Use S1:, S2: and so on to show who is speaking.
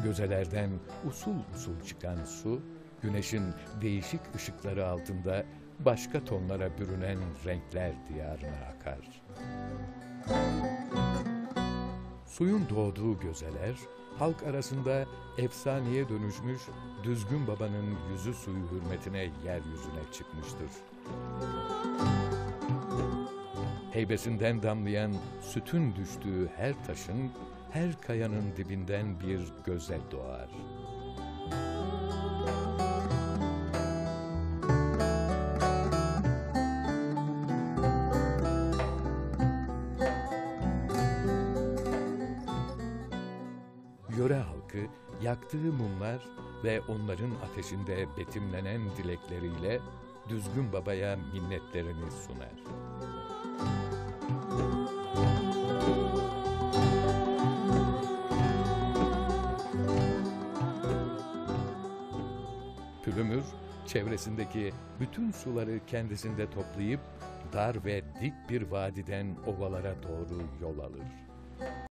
S1: Gözelerden usul usul çıkan su, güneşin değişik ışıkları altında başka tonlara bürünen renkler diyarına akar. Suyun doğduğu gözeler, halk arasında efsaneye dönüşmüş Düzgün Baba'nın yüzü suyu hürmetine yeryüzüne çıkmıştır. Heybesinden damlayan sütün düştüğü her taşın, her kayanın dibinden bir göze doğar. Yöre halkı yaktığı mumlar ve onların ateşinde betimlenen dilekleriyle Düzgün Baba'ya minnetlerini sunar. Pülümür, çevresindeki bütün suları kendisinde toplayıp dar ve dik bir vadiden ovalara doğru yol alır.